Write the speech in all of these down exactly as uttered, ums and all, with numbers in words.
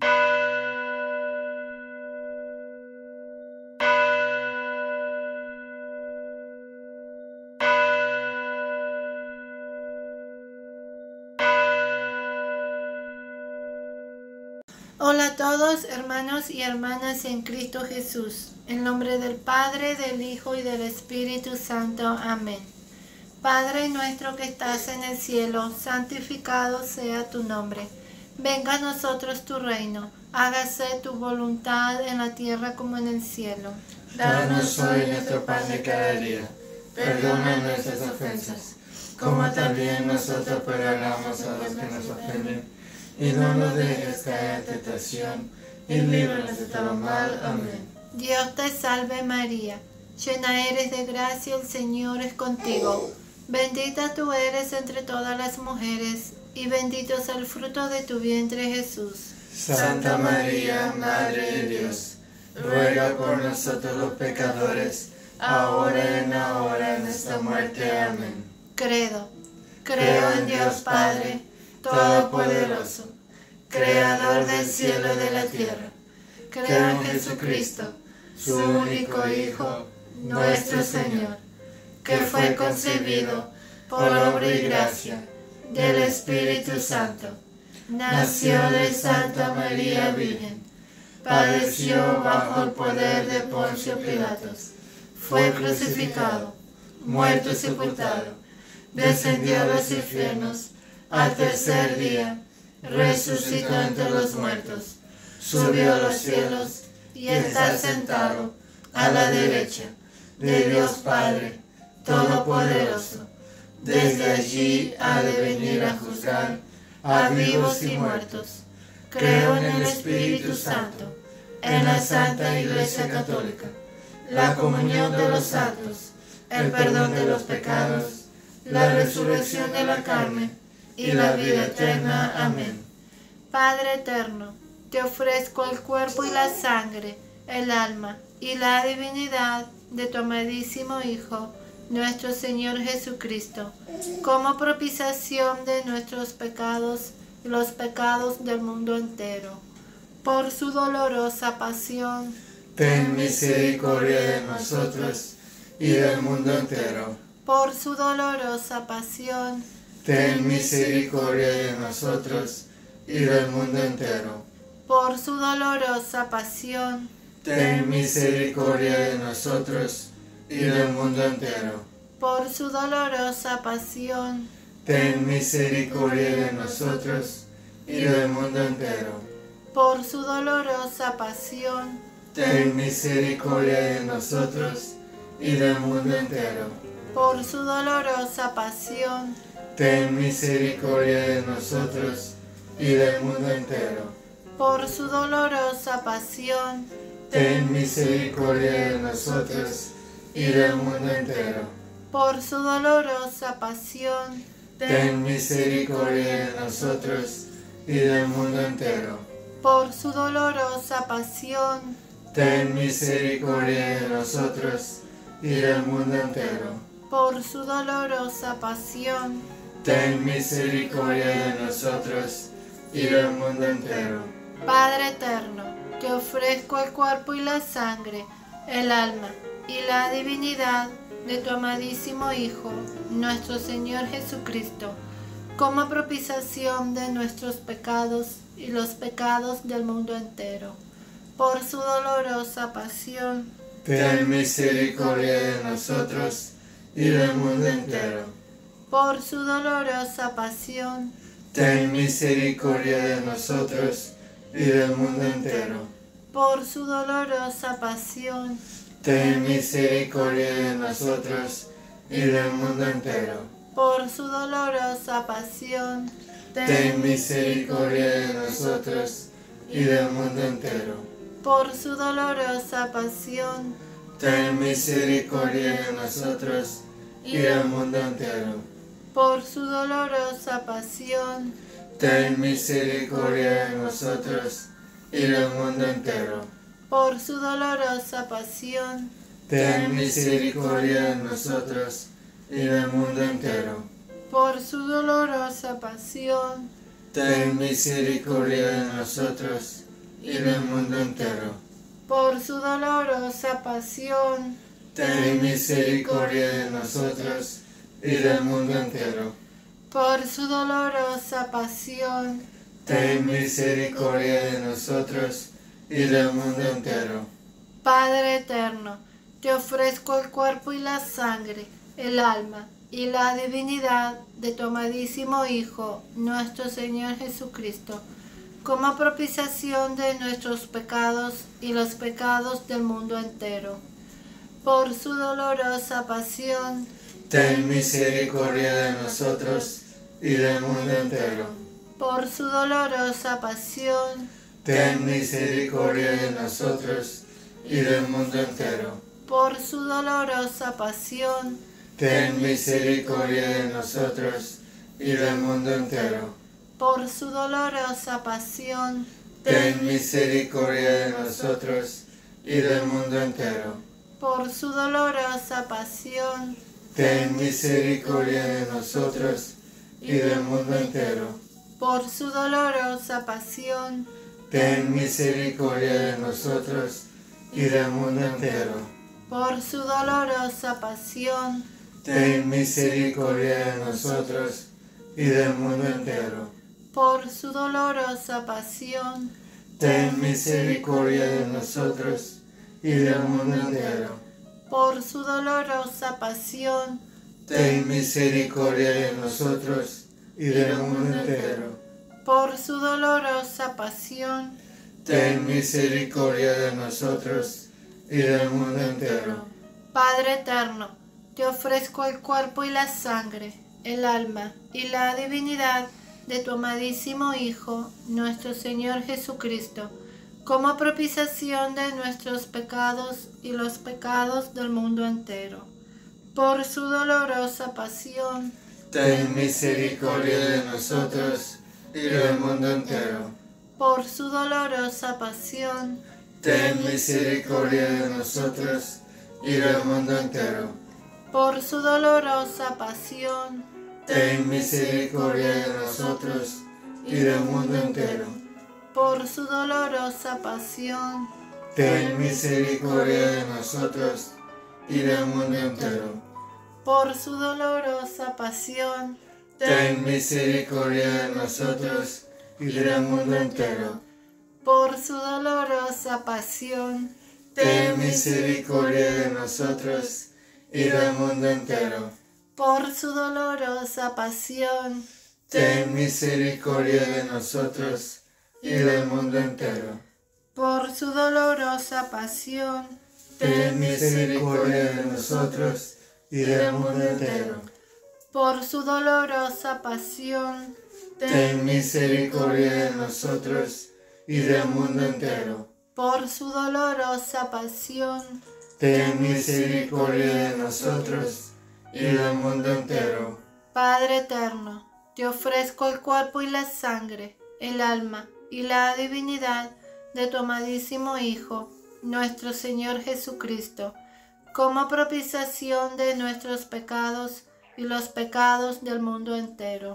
Hola a todos, hermanos y hermanas en Cristo Jesús. En nombre del Padre, del Hijo y del Espíritu Santo. Amén. Padre nuestro que estás en el cielo, santificado sea tu nombre. Venga a nosotros tu reino. Hágase tu voluntad en la tierra como en el cielo. Danos hoy nuestro pan de cada día. Perdona nuestras ofensas, como también nosotros perdonamos a los que nos ofenden. Y no nos dejes caer en tentación, y líbranos de todo mal. Amén. Dios te salve María, llena eres de gracia, el Señor es contigo. Bendita tú eres entre todas las mujeres, y bendito es el fruto de tu vientre Jesús. Santa María, Madre de Dios, ruega por nosotros los pecadores, ahora y en la hora de nuestra muerte. Amén. Credo, creo en Dios Padre Todopoderoso, Creador del cielo y de la tierra. Creo en Jesucristo, su único Hijo, nuestro Señor, que fue concebido por obra y gracia del Espíritu Santo. Nació de Santa María Virgen, padeció bajo el poder de Poncio Pilatos, fue crucificado, muerto y sepultado, descendió a los infiernos. Al tercer día, resucitó entre los muertos, subió a los cielos y está sentado a la derecha de Dios Padre Todopoderoso. Desde allí ha de venir a juzgar a vivos y muertos. Creo en el Espíritu Santo, en la Santa Iglesia Católica, la comunión de los santos, el perdón de los pecados, la resurrección de la carne, y la vida eterna. Amén. Padre eterno, te ofrezco el cuerpo y la sangre, el alma y la divinidad de tu amadísimo Hijo, nuestro Señor Jesucristo, como propiciación de nuestros pecados y los pecados del mundo entero. Por su dolorosa pasión, ten misericordia de nosotros y del mundo entero. Por su dolorosa pasión, ten misericordia de nosotros y del mundo entero. Por su dolorosa pasión, ten misericordia de nosotros y del mundo entero. Por su dolorosa pasión, ten misericordia de nosotros y del mundo entero. Por su dolorosa pasión, ten misericordia de nosotros y del mundo entero. Por su dolorosa pasión, ten misericordia de nosotros y del mundo entero. Por su dolorosa pasión, ten misericordia de nosotros y del mundo entero. Por su dolorosa pasión, ten misericordia de nosotros y del mundo entero. Por su dolorosa pasión, ten misericordia de nosotros y del mundo entero. Por su dolorosa pasión, ten misericordia de nosotros y del mundo entero. Padre eterno, te ofrezco el cuerpo y la sangre, el alma y la divinidad de tu amadísimo Hijo, nuestro Señor Jesucristo, como propiciación de nuestros pecados y los pecados del mundo entero. Por su dolorosa pasión, ten misericordia de nosotros y del mundo entero. Por su dolorosa pasión, ten misericordia de nosotros y del mundo entero. Por su dolorosa pasión, ten misericordia de nosotros y del mundo entero. Por su dolorosa pasión, ten misericordia de nosotros y del mundo entero. Por su dolorosa pasión, ten misericordia de nosotros y del mundo entero. Por su dolorosa pasión, ten misericordia de nosotros y del mundo entero. Por su dolorosa pasión, ten misericordia de nosotros y del mundo entero. Por su dolorosa pasión, ten misericordia de nosotros y del mundo entero. Por su dolorosa pasión, ten misericordia de nosotros y del mundo entero. por su dolorosa pasión, ten misericordia de nosotros y del mundo entero. Padre eterno, te ofrezco el cuerpo y la sangre, el alma y la divinidad de tu amadísimo Hijo, nuestro Señor Jesucristo, como propiciación de nuestros pecados y los pecados del mundo entero. Por su dolorosa pasión, ten misericordia de nosotros y del mundo entero. Por su dolorosa pasión, ten misericordia de nosotros y del mundo entero. Por su dolorosa pasión, ten misericordia de nosotros y del mundo entero. Por su dolorosa pasión, ten misericordia de nosotros y del mundo entero. Por su dolorosa pasión, ten misericordia de nosotros y del mundo entero. Por su dolorosa pasión, ten misericordia de nosotros y del mundo entero. Por su dolorosa pasión, ten misericordia de nosotros y del mundo entero. Por su dolorosa pasión, ten misericordia de nosotros y del mundo entero. Por su dolorosa pasión, ten misericordia de nosotros y del mundo entero. Por su dolorosa pasión, ten misericordia de nosotros y del mundo entero. Padre eterno, te ofrezco el cuerpo y la sangre, el alma y la divinidad de tu amadísimo Hijo, nuestro Señor Jesucristo, como propiciación de nuestros pecados y los pecados del mundo entero. Por su dolorosa pasión, ten misericordia de nosotros y del mundo entero. Por su dolorosa pasión, ten misericordia de nosotros y del mundo entero. Por su dolorosa pasión, ten misericordia de nosotros y del mundo entero. Por su dolorosa pasión, ten misericordia de nosotros y del mundo entero. Por su dolorosa pasión, ten misericordia de nosotros y del mundo entero. Por su dolorosa pasión, ten misericordia de nosotros y del mundo entero. Por su dolorosa pasión, ten misericordia de nosotros y del mundo entero. Por su dolorosa pasión, ten misericordia de nosotros y del mundo entero. Por su dolorosa pasión, ten misericordia de nosotros y del mundo entero. Por su dolorosa pasión, ten misericordia de nosotros y del mundo entero. Padre eterno, te ofrezco el cuerpo y la sangre, el alma y la divinidad de tu amadísimo Hijo, nuestro Señor Jesucristo, como propiciación de nuestros pecados y los pecados del mundo entero.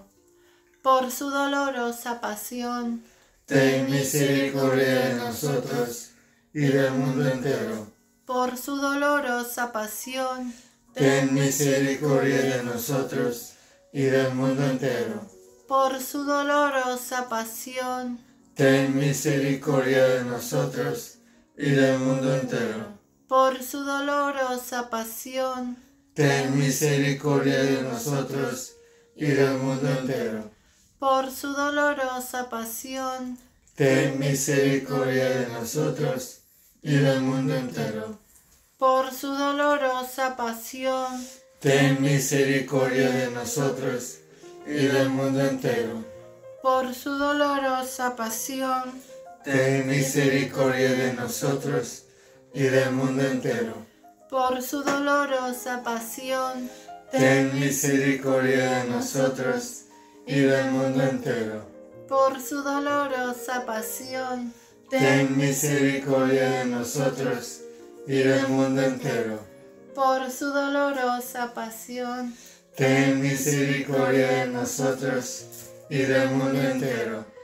Por su dolorosa pasión, ten misericordia de nosotros y del mundo entero. Por su dolorosa pasión, ten misericordia de nosotros y del mundo entero. Por su dolorosa pasión, ten misericordia de nosotros y del mundo entero. Por su dolorosa pasión, ten misericordia de nosotros y del mundo entero. Por su dolorosa pasión, ten misericordia de nosotros y del mundo entero. Por su dolorosa pasión, ten misericordia de nosotros y del mundo entero. Por su dolorosa pasión, ten misericordia de nosotros y del mundo entero. Por su dolorosa pasión, ten misericordia de nosotros y del mundo entero. Por su dolorosa pasión, ten misericordia de nosotros y del mundo entero. Por su dolorosa pasión, ten misericordia de nosotros y del mundo entero.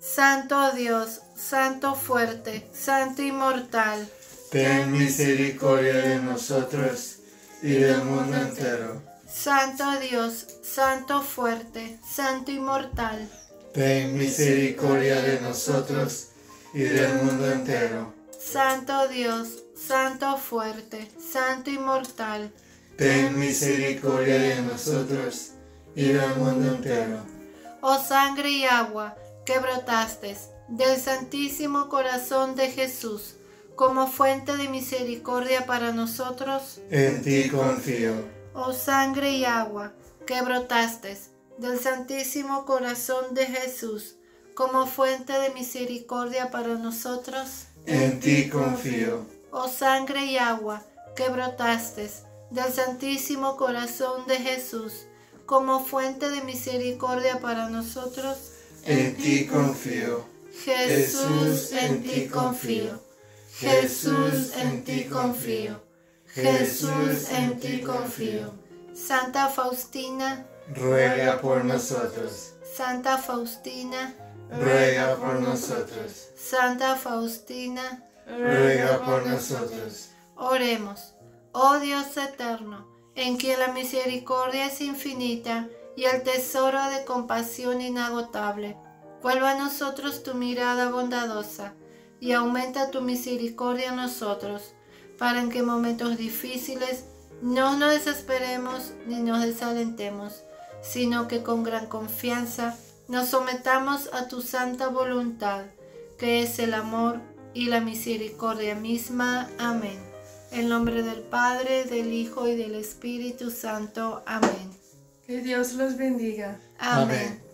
Santo Dios, Santo fuerte, Santo inmortal, ten misericordia de nosotros y del mundo entero. Santo Dios, Santo fuerte, Santo inmortal, ten misericordia de nosotros y del mundo entero. Santo Dios, Santo fuerte, Santo inmortal, ten misericordia de nosotros y del mundo entero. Oh sangre y agua que brotaste del Santísimo Corazón de Jesús como fuente de misericordia para nosotros, en ti confío. Oh sangre y agua que brotaste del Santísimo Corazón de Jesús como fuente de misericordia para nosotros, en ti confío. Oh sangre y agua que brotaste del Santísimo Corazón de Jesús como fuente de misericordia para nosotros, en ti confío. Jesús, en ti confío. Jesús, en ti confío. Jesús, en ti confío. Santa Faustina, ruega por nosotros. Santa Faustina, ruega por nosotros. Santa Faustina, ruega por nosotros. Oremos. Oh Dios eterno, en quien la misericordia es infinita y el tesoro de compasión inagotable, vuelva a nosotros tu mirada bondadosa y aumenta tu misericordia en nosotros, para que en momentos difíciles no nos desesperemos ni nos desalentemos, sino que con gran confianza nos sometamos a tu santa voluntad, que es el amor y la misericordia misma. Amén. En nombre del Padre, del Hijo y del Espíritu Santo. Amén. Que Dios los bendiga. Amén. Amén.